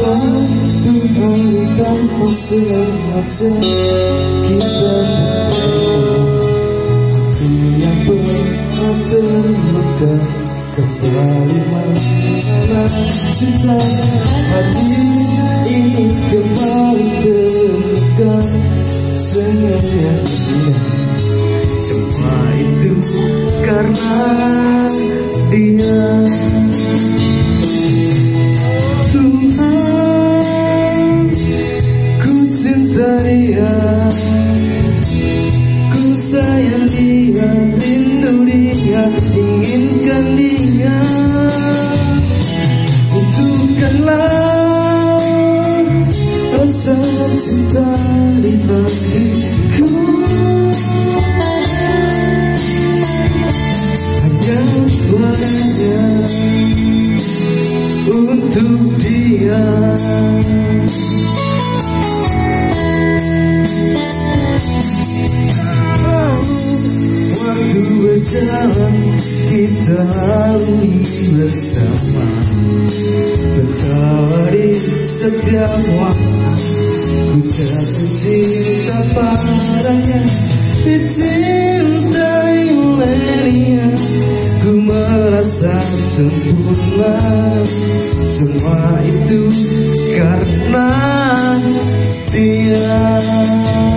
Suatu hari tanpa sengaja kita hati yang pernah terluka kembali mengenal cinta. Hati ini kembali terluka senyumnya. Semua itu karena dia. Tuhan, ku cinta dia, ku sayang dia, rindu dia, inginkan dia. Butuhkanlah rasa cinta di hatiku. Hanya padanya, untuk dia. Waktu berjalan kita lalui bersama, tertawa di setiap waktu. Ku jatuh cinta padanya, dicintai oleh dia. Ku merasa sempurna, semua itu karena dia.